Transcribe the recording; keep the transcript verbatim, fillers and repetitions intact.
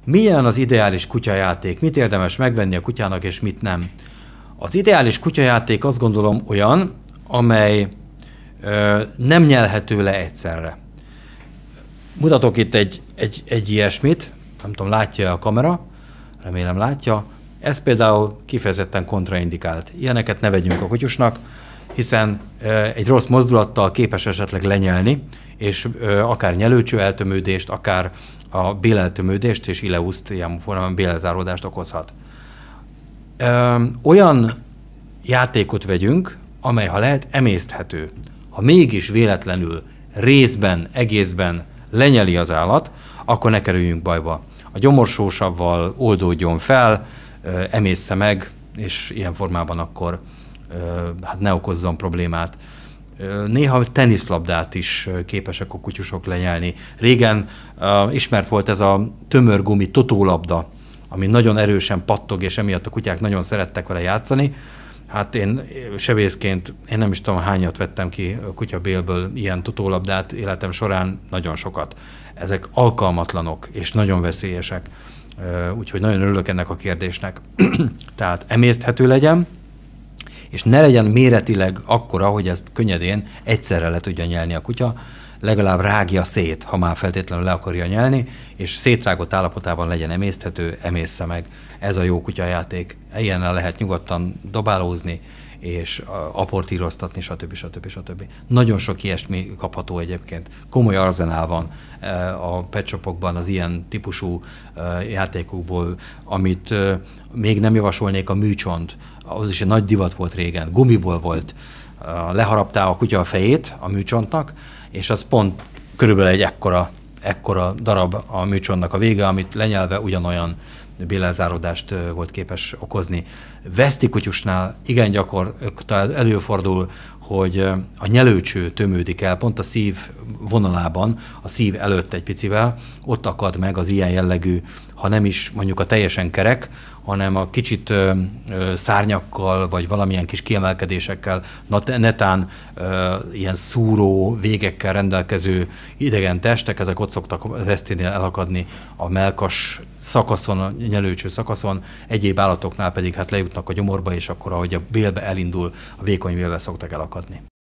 Milyen az ideális kutyajáték? Mit érdemes megvenni a kutyának, és mit nem? Az ideális kutyajáték azt gondolom olyan, amely ö, nem nyelhető le egyszerre. Mutatok itt egy, egy, egy ilyesmit, nem tudom, látja a kamera, remélem látja. Ez például kifejezetten kontraindikált. Ilyeneket ne vegyünk a kutyusnak, hiszen ö, egy rossz mozdulattal képes esetleg lenyelni, és ö, akár nyelőcső eltömődést, akár a béleltömődést és ileuszt, ilyen formában bélelzáródást okozhat. Ö, olyan játékot vegyünk, amely, ha lehet, emészthető. Ha mégis véletlenül részben, egészben lenyeli az állat, akkor ne kerüljünk bajba. A gyomorsósavval oldódjon fel, emészze meg, és ilyen formában akkor hát ne okozzon problémát. Néha teniszlabdát is képesek a kutyusok lenyelni. Régen uh, ismert volt ez a tömörgumi totólabda, ami nagyon erősen pattog, és emiatt a kutyák nagyon szerettek vele játszani. Hát én sebészként, én nem is tudom, hányat vettem ki a kutyabélből ilyen totólabdát életem során, nagyon sokat. Ezek alkalmatlanok és nagyon veszélyesek, uh, úgyhogy nagyon örülök ennek a kérdésnek. Tehát emészthető legyen, és ne legyen méretileg akkora, hogy ezt könnyedén egyszerre le tudja nyelni a kutya, legalább rágja szét, ha már feltétlenül le akarja nyelni, és szétrágott állapotában legyen emészthető, emészze meg. Ez a jó kutyajáték. Ilyennel lehet nyugodtan dobálózni, és aportíroztatni, stb. stb. stb. Nagyon sok ilyesmi kapható egyébként. Komoly arzenál van a pet shopokban az ilyen típusú játékokból, amit még nem javasolnék, a műcsont. Az is egy nagy divat volt régen, gumiból volt. Leharaptál a kutya a fejét a műcsontnak, és az pont körülbelül egy ekkora, ekkora darab a műcsontnak a vége, amit lenyelve ugyanolyan bélelzáródást volt képes okozni. Vesztikutyusnál igen gyakorlatilag előfordul, hogy a nyelőcső tömődik el, pont a szív vonalában, a szív előtt egy picivel, ott akad meg az ilyen jellegű, ha nem is mondjuk a teljesen kerek, hanem a kicsit ö, ö, szárnyakkal, vagy valamilyen kis kiemelkedésekkel, netán ö, ilyen szúró végekkel rendelkező idegen testek, ezek ott szoktak veszténél elakadni a mellkas szakaszon, a nyelőcső szakaszon, egyéb állatoknál pedig hát lejutnak a gyomorba, és akkor, ahogy a bélbe elindul, a vékony bélbe szoktak elakadni.